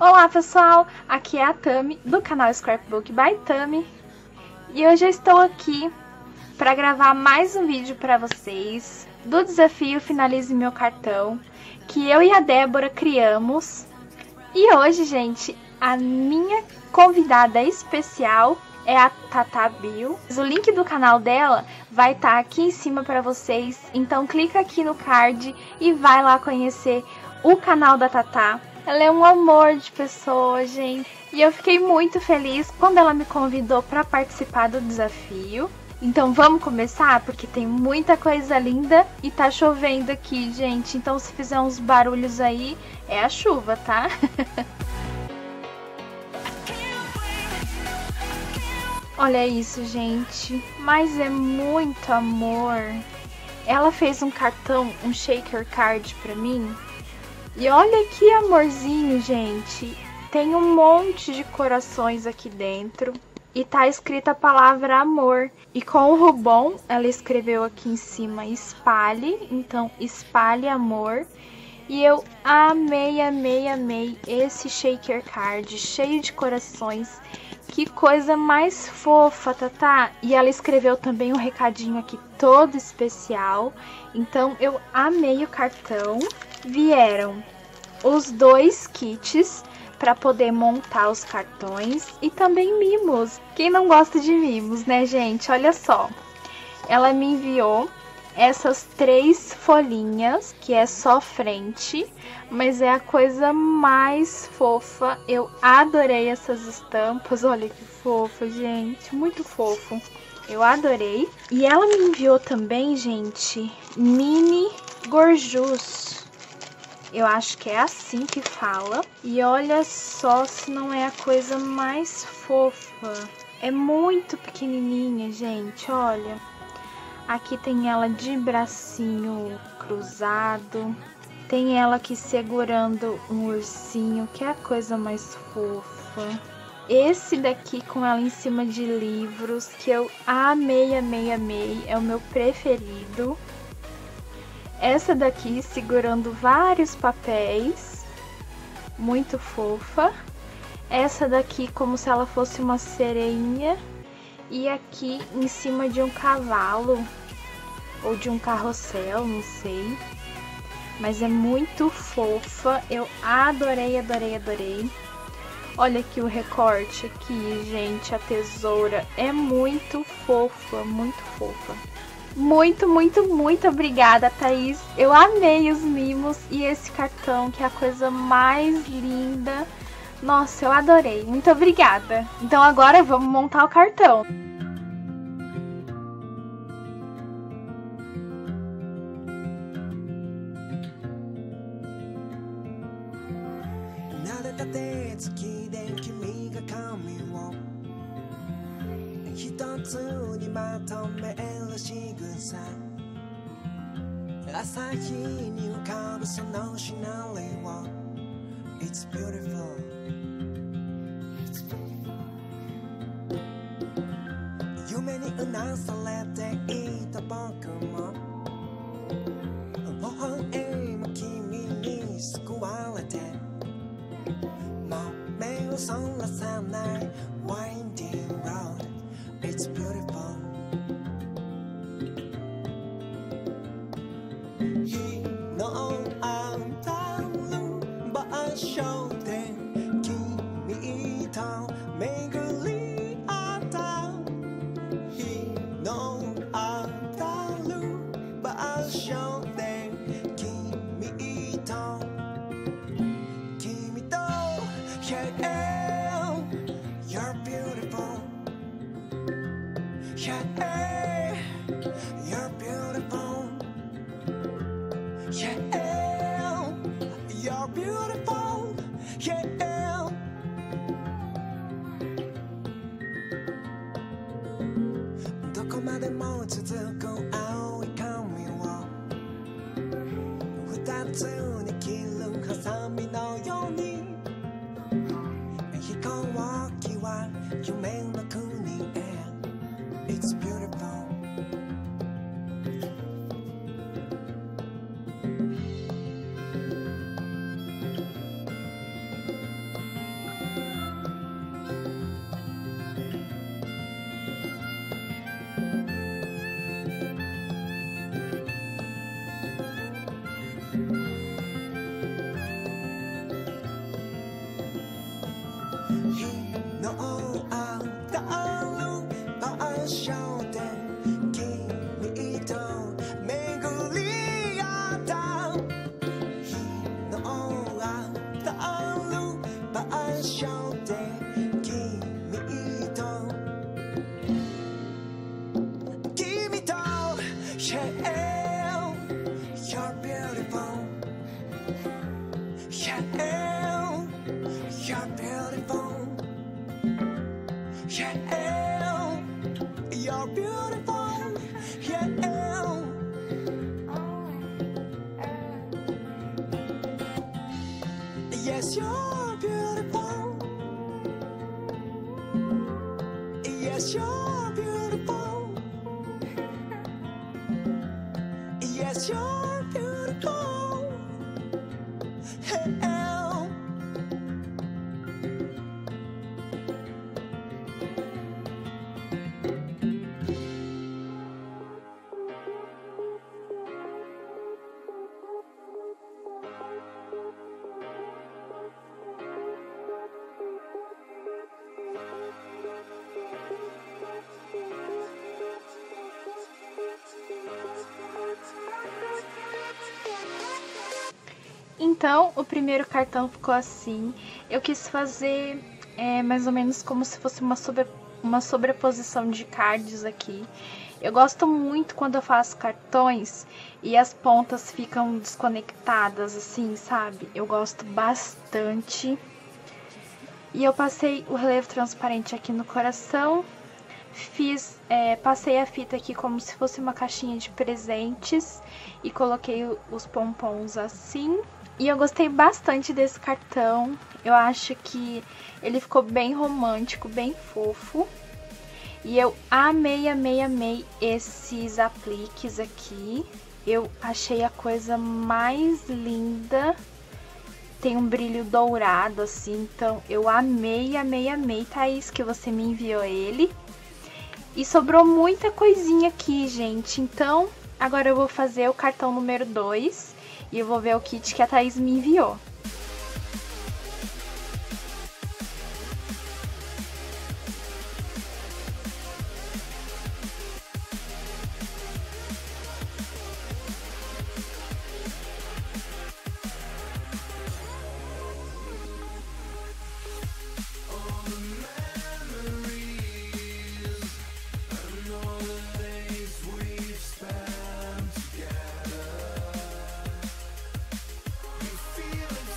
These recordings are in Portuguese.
Olá pessoal, aqui é a Tami do canal Scrapbook by Tami e hoje eu estou aqui para gravar mais um vídeo para vocês do desafio Finalize Meu Cartão que eu e a Débora criamos. E hoje, gente, a minha convidada especial é a Tata Bill. O link do canal dela vai estar aqui em cima para vocês, então clica aqui no card e vai lá conhecer o canal da Tata. Ela é um amor de pessoa, gente. E eu fiquei muito feliz quando ela me convidou para participar do desafio. Então vamos começar, porque tem muita coisa linda e tá chovendo aqui, gente. Então se fizer uns barulhos aí, é a chuva, tá? Olha isso, gente. Mas é muito amor. Ela fez um cartão, um shaker card pra mim. E olha que amorzinho, gente. Tem um monte de corações aqui dentro. E tá escrita a palavra amor. E com o Rubon, ela escreveu aqui em cima, espalhe. Então, espalhe amor. E eu amei, amei, amei esse shaker card cheio de corações. Que coisa mais fofa, Tatá. E ela escreveu também um recadinho aqui todo especial. Então, eu amei o cartão. Vieram os 2 kits para poder montar os cartões e também mimos. Quem não gosta de mimos, né, gente? Olha só. Ela me enviou essas 3 folhinhas, que é só frente, mas é a coisa mais fofa. Eu adorei essas estampas. Olha que fofo, gente. Muito fofo. Eu adorei. E ela me enviou também, gente, mini gorjus. Eu acho que é assim que fala. E olha só se não é a coisa mais fofa. É muito pequenininha, gente, olha. Aqui tem ela de bracinho cruzado. Tem ela aqui segurando um ursinho, que é a coisa mais fofa. Esse daqui com ela em cima de livros, que eu amei, amei, amei. É o meu preferido. Essa daqui segurando vários papéis, muito fofa. Essa daqui como se ela fosse uma sereinha. E aqui em cima de um cavalo, ou de um carrossel, não sei. Mas é muito fofa, eu adorei, adorei, adorei. Olha aqui o recorte aqui, gente, a tesoura é muito fofa, muito fofa. Muito, muito, muito obrigada, Thaís. Eu amei os mimos e esse cartão, que é a coisa mais linda. Nossa, eu adorei. Muito obrigada. Então agora vamos montar o cartão. It's beautiful.夢にうなされていた僕も微笑む君に救われてもう目をそらさない Winding road It's beautiful 日の当たる場所で君と巡り合った日の当たる場所で君と Yeah, you're beautiful Yeah, you're beautiful Yeah, you're beautiful Yeahどこまでも続く青い髪を二つに切るハサミのように飛行機は夢の国へ It's beautiful のある場所で君と巡り合った日のある場所で君と Yeah, you're beautiful. Yeah, you're beautiful. Yeah, you're beautiful. Yeah. Yes, you're beautiful. Yes, you're beautiful. Yes, you're beautiful. Hey. Então, o primeiro cartão ficou assim. Eu quis fazer mais ou menos como se fosse uma sobreposição de cards aqui. Eu gosto muito quando eu faço cartões e as pontas ficam desconectadas, assim, sabe? Eu gosto bastante. E eu passei o relevo transparente aqui no coração. Passei a fita aqui como se fosse uma caixinha de presentes e coloquei os pompons assim. E eu gostei bastante desse cartão. Eu acho que ele ficou bem romântico, bem fofo. E eu amei esses apliques aqui. Eu achei a coisa mais linda. Tem um brilho dourado assim, então eu amei, Thaís, que você me enviou ele. E sobrou muita coisinha aqui, gente. Então, agora eu vou fazer o cartão número 2 e eu vou ver o kit que a Thaís me enviou. Feeling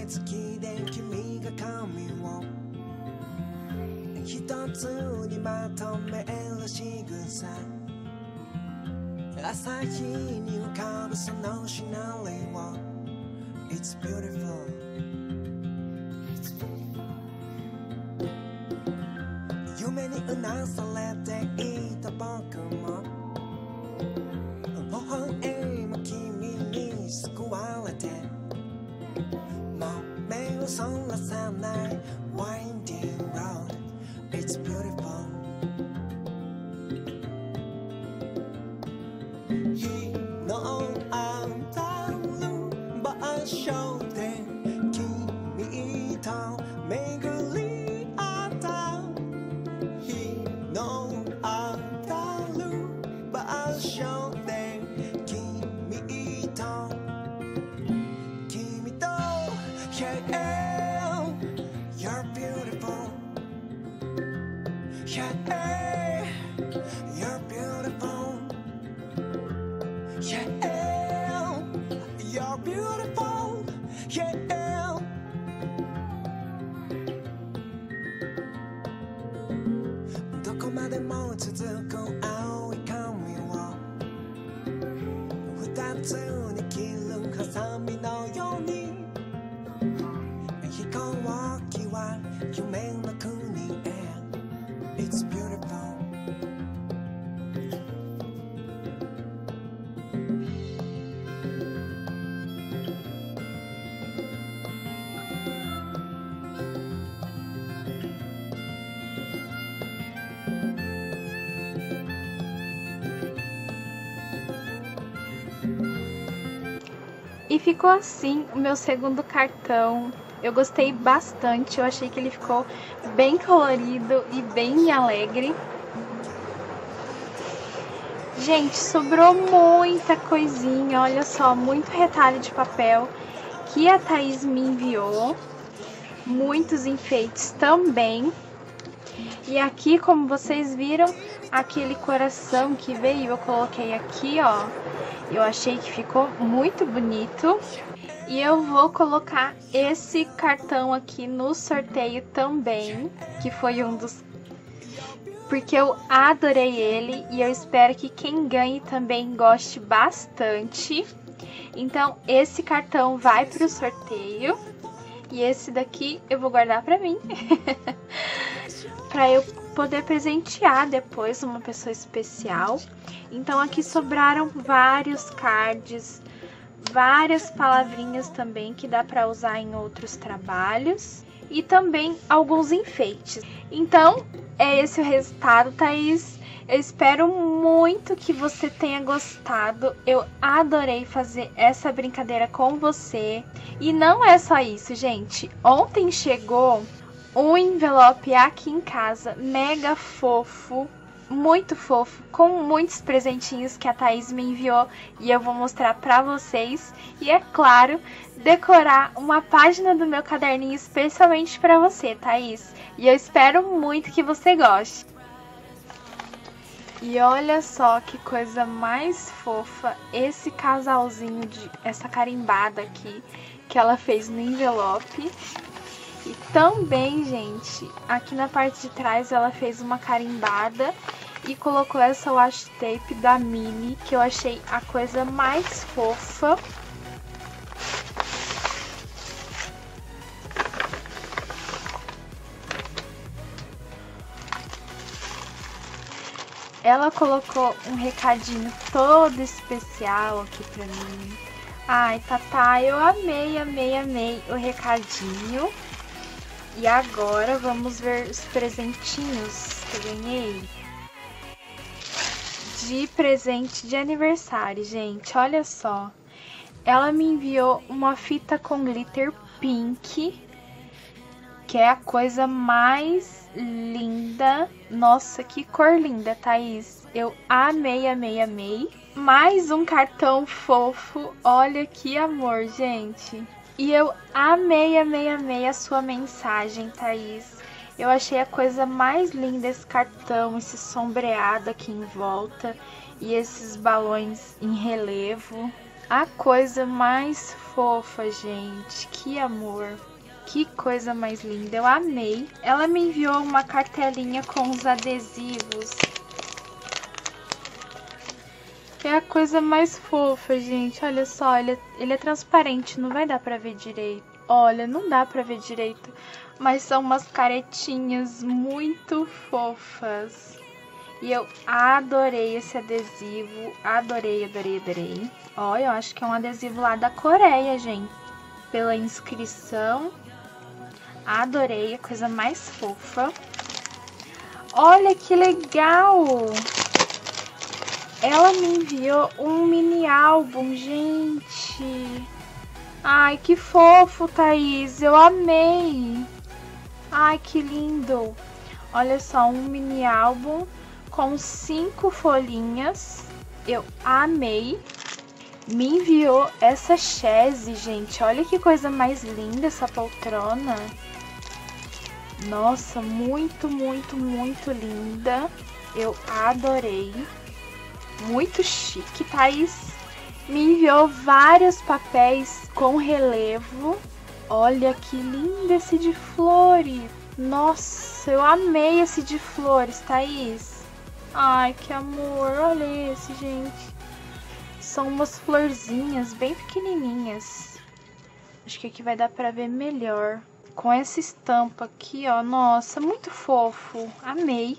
好きで君が髪を一つにまとめる仕草朝日に浮かぶそのシナリオ It's beautiful 夢にうなされていた僕も微笑む君に救われてもう目をそらさない Winding road It's beautiful 日の当たる場所で君と巡り合った日の当たる場所で君と Yeah, you're beautiful Yeah, you're beautiful Yeah, you're beautiful Yeah どこまでも続く青い髪を二つに切るハサミのように飛行機は夢の国へ It's beautiful E ficou assim o meu segundo cartão. Eu gostei bastante, eu achei que ele ficou bem colorido e bem alegre. Gente, sobrou muita coisinha, olha só, muito retalho de papel que a Thaís me enviou. Muitos enfeites também. E aqui, como vocês viram, aquele coração que veio, eu coloquei aqui, ó. Eu achei que ficou muito bonito. E eu vou colocar esse cartão aqui no sorteio também, que foi um dos... Porque eu adorei ele e eu espero que quem ganhe também goste bastante. Então, esse cartão vai para o sorteio. E esse daqui eu vou guardar para mim. Para eu poder presentear depois uma pessoa especial. Então, aqui sobraram vários cards, várias palavrinhas também que dá para usar em outros trabalhos e também alguns enfeites. Então, é esse o resultado, Thaís. Eu espero muito que você tenha gostado. Eu adorei fazer essa brincadeira com você. E não é só isso, gente. Ontem chegou um envelope aqui em casa, mega fofo. Muito fofo, com muitos presentinhos que a Thaís me enviou e eu vou mostrar pra vocês. E é claro, decorar uma página do meu caderninho especialmente pra você, Thaís. E eu espero muito que você goste. E olha só que coisa mais fofa esse casalzinho, essa carimbada aqui que ela fez no envelope. E também, gente, aqui na parte de trás ela fez uma carimbada e colocou essa washi tape da Mini, que eu achei a coisa mais fofa. Ela colocou um recadinho todo especial aqui pra mim. Ai, Tatá, eu amei, amei, amei o recadinho. E agora vamos ver os presentinhos que eu ganhei de presente de aniversário, gente. Olha só. Ela me enviou uma fita com glitter pink, que é a coisa mais linda. Nossa, que cor linda, Thaís. Eu amei, amei, amei. Mais um cartão fofo. Olha que amor, gente. E eu amei, amei, amei a sua mensagem, Thaís. Eu achei a coisa mais linda esse cartão, esse sombreado aqui em volta e esses balões em relevo. A coisa mais fofa, gente. Que amor. Que coisa mais linda. Eu amei. Ela me enviou uma cartelinha com os adesivos. É a coisa mais fofa, gente. Olha só, ele é transparente, não vai dar pra ver direito. Olha, não dá pra ver direito, mas são umas caretinhas muito fofas. E eu adorei esse adesivo, adorei, adorei, adorei. Ó, eu acho que é um adesivo lá da Coreia, gente. Pela inscrição, adorei, a coisa mais fofa. Olha que legal! Ela me enviou um mini álbum, gente. Ai, que fofo, Thaís. Eu amei. Ai, que lindo. Olha só, um mini álbum com 5 folhinhas. Eu amei. Me enviou essa chaise, gente. Olha que coisa mais linda essa poltrona. Nossa, muito, muito, muito linda. Eu adorei. Muito chique. Thaís me enviou vários papéis com relevo. Olha que lindo esse de flores. Nossa, eu amei esse de flores, Thaís. Ai, que amor. Olha esse, gente. São umas florzinhas bem pequenininhas. Acho que aqui vai dar pra ver melhor. Com essa estampa aqui, ó. Nossa, muito fofo. Amei.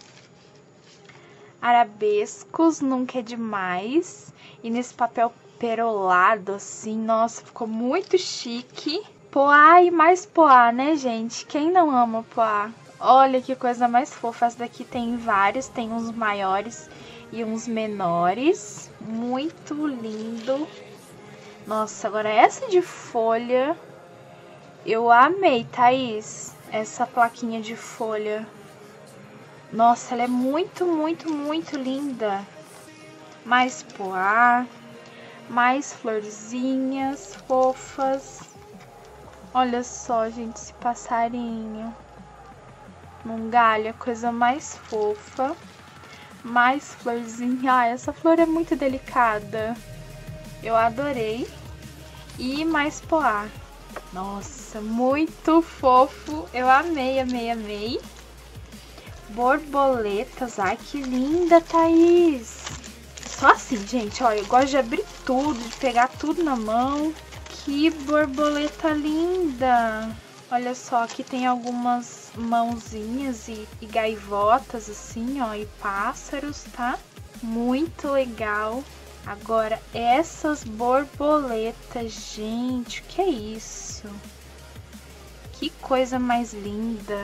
Arabescos, nunca é demais. E nesse papel perolado, assim, nossa, ficou muito chique. Poá e mais poá, né, gente? Quem não ama poá? Olha que coisa mais fofa. Essa daqui tem vários, tem uns maiores e uns menores. Muito lindo. Nossa, agora essa de folha, eu amei, Thaís. Essa plaquinha de folha. Nossa, ela é muito, muito, muito linda. Mais poá, mais florzinhas fofas. Olha só, gente, esse passarinho num galho, a coisa mais fofa. Mais florzinha. Ah, essa flor é muito delicada. Eu adorei. E mais poá. Nossa, muito fofo. Eu amei, amei, amei. Borboletas, ai que linda, Thaís. Só assim, gente, ó, eu gosto de abrir tudo, de pegar tudo na mão. Que borboleta linda. Olha só, aqui tem algumas mãozinhas e gaivotas assim, ó, e pássaros, tá? Muito legal. Agora, essas borboletas, gente, o que é isso? Que coisa mais linda.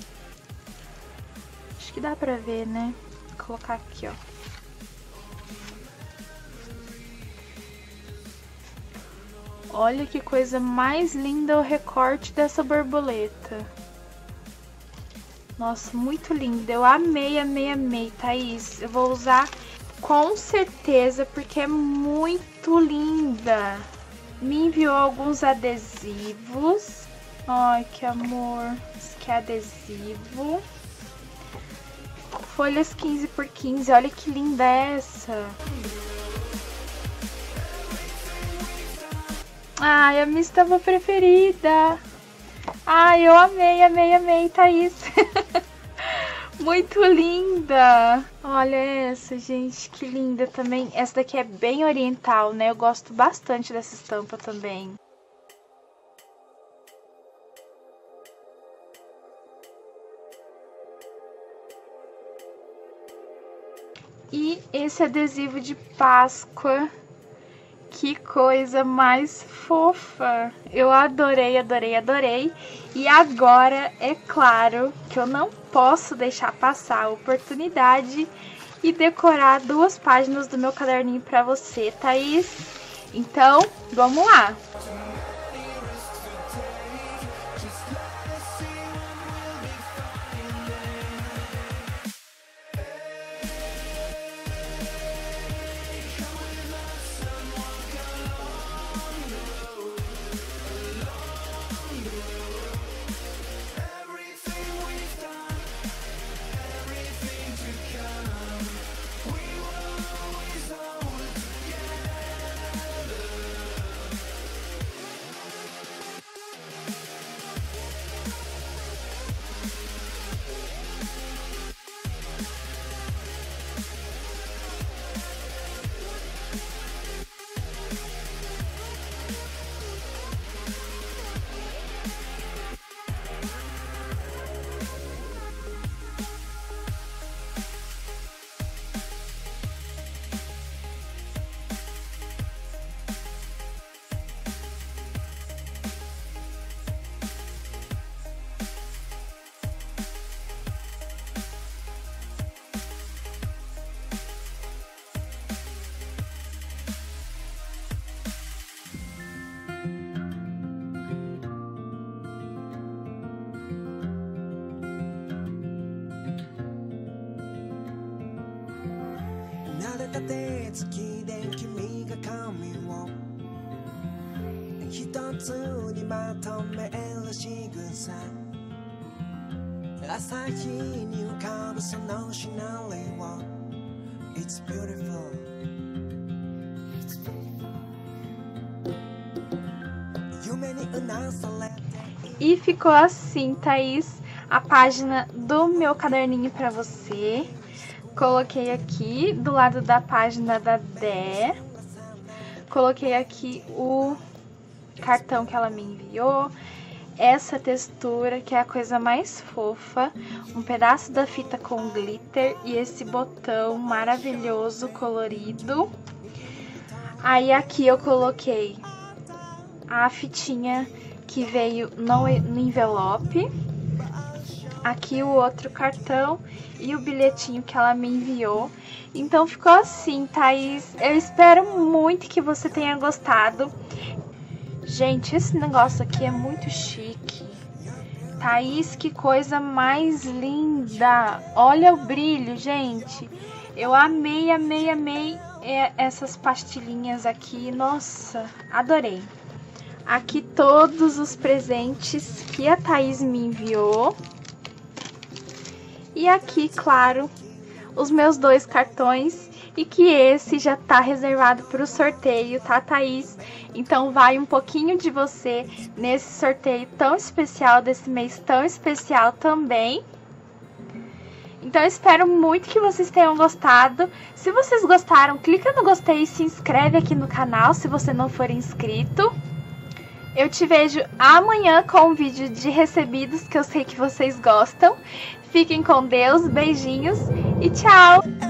Acho que dá pra ver, né? Vou colocar aqui, ó. Olha que coisa mais linda o recorte dessa borboleta. Nossa, muito linda. Eu amei, amei, amei, Thaís. Eu vou usar com certeza porque é muito linda. Me enviou alguns adesivos. Ai, que amor. Esse aqui é adesivo. Folhas 15 por 15. Olha que linda essa. Ai, a minha estampa preferida. Ai, eu amei, amei, amei, Thaís. Muito linda. Olha essa, gente, que linda também. Essa daqui é bem oriental, né? Eu gosto bastante dessa estampa também. E esse adesivo de Páscoa. Que coisa mais fofa! Eu adorei, adorei, adorei. E agora, é claro que eu não posso deixar passar a oportunidade e decorar 2 páginas do meu caderninho para você, Thaís. Então, vamos lá! 中で月で君が髪を一つにまとめる仕草朝日に浮かぶそのシナリオ It's beautiful E ficou assim, Thaís, a página do meu caderninho pra você. Coloquei aqui do lado da página da Dé. Coloquei aqui o cartão que ela me enviou. Essa textura, que é a coisa mais fofa. Um pedaço da fita com glitter e esse botão maravilhoso, colorido. Aí aqui eu coloquei a fitinha que veio no envelope. Aqui o outro cartão e o bilhetinho que ela me enviou. Então ficou assim, Thaís. Eu espero muito que você tenha gostado. Gente, esse negócio aqui é muito chique. Thaís, que coisa mais linda. Olha o brilho, gente. Eu amei, amei, amei essas pastilhinhas aqui. Nossa, adorei. Aqui todos os presentes que a Thaís me enviou. E aqui, claro, os meus 2 cartões. E que esse já tá reservado para o sorteio, tá, Thaís? Então vai um pouquinho de você nesse sorteio tão especial, desse mês tão especial também. Então eu espero muito que vocês tenham gostado. Se vocês gostaram, clica no gostei e se inscreve aqui no canal se você não for inscrito. Eu te vejo amanhã com um vídeo de recebidos que eu sei que vocês gostam. Fiquem com Deus, beijinhos e tchau!